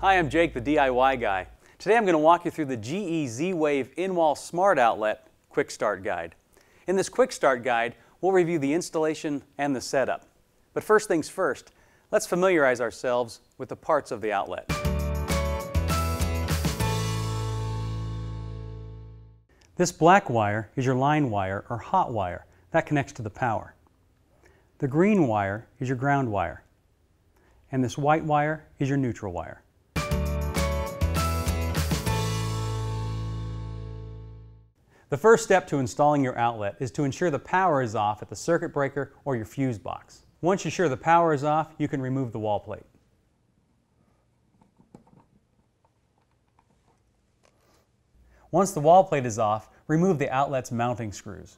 Hi, I'm Jake, the DIY guy. Today I'm going to walk you through the GE Z-Wave in-wall smart outlet quick start guide. In this quick start guide, we'll review the installation and the setup. But first things first, let's familiarize ourselves with the parts of the outlet. This black wire is your line wire or hot wire. That connects to the power. The green wire is your ground wire. And this white wire is your neutral wire. The first step to installing your outlet is to ensure the power is off at the circuit breaker or your fuse box. Once you're sure the power is off, you can remove the wall plate. Once the wall plate is off, remove the outlet's mounting screws.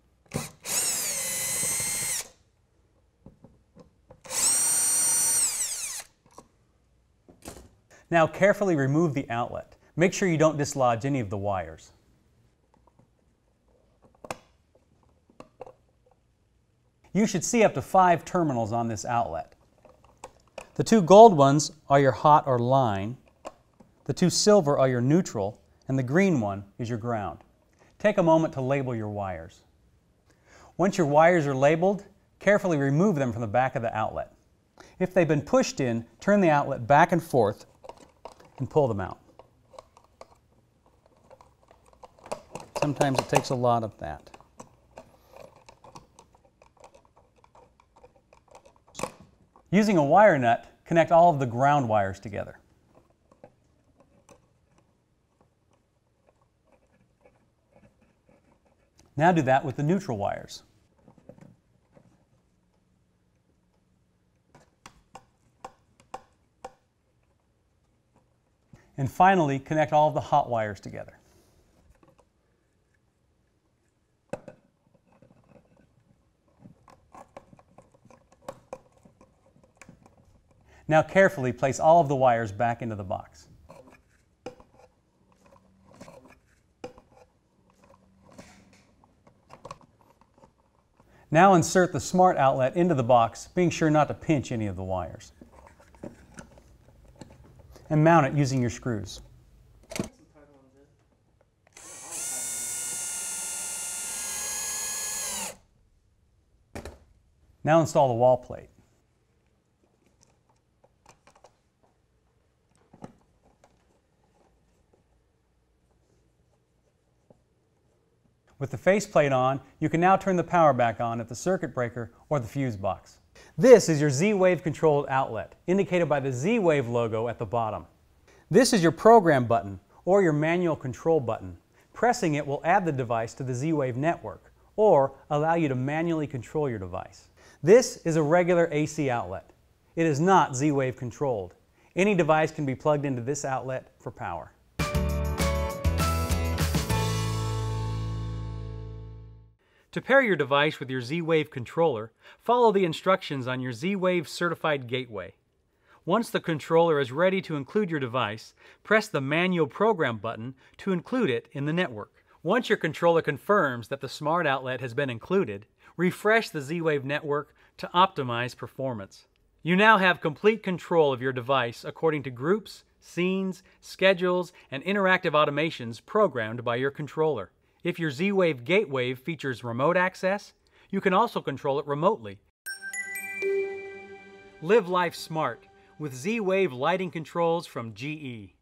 Now carefully remove the outlet. Make sure you don't dislodge any of the wires. You should see up to 5 terminals on this outlet. The 2 gold ones are your hot or line, the 2 silver are your neutral, and the green one is your ground. Take a moment to label your wires. Once your wires are labeled, carefully remove them from the back of the outlet. If they've been pushed in, turn the outlet back and forth and pull them out. Sometimes it takes a lot of that. Using a wire nut, connect all of the ground wires together. Now do that with the neutral wires. And finally, connect all of the hot wires together. Now carefully place all of the wires back into the box. Now insert the smart outlet into the box, being sure not to pinch any of the wires. And mount it using your screws. Now install the wall plate. With the faceplate on, you can now turn the power back on at the circuit breaker or the fuse box. This is your Z-Wave controlled outlet, indicated by the Z-Wave logo at the bottom. This is your program button or your manual control button. Pressing it will add the device to the Z-Wave network or allow you to manually control your device. This is a regular AC outlet. It is not Z-Wave controlled. Any device can be plugged into this outlet for power. To pair your device with your Z-Wave controller, follow the instructions on your Z-Wave certified gateway. Once the controller is ready to include your device, press the manual program button to include it in the network. Once your controller confirms that the smart outlet has been included, refresh the Z-Wave network to optimize performance. You now have complete control of your device according to groups, scenes, schedules, and interactive automations programmed by your controller. If your Z-Wave gateway features remote access, you can also control it remotely. Live life smart with Z-Wave lighting controls from GE.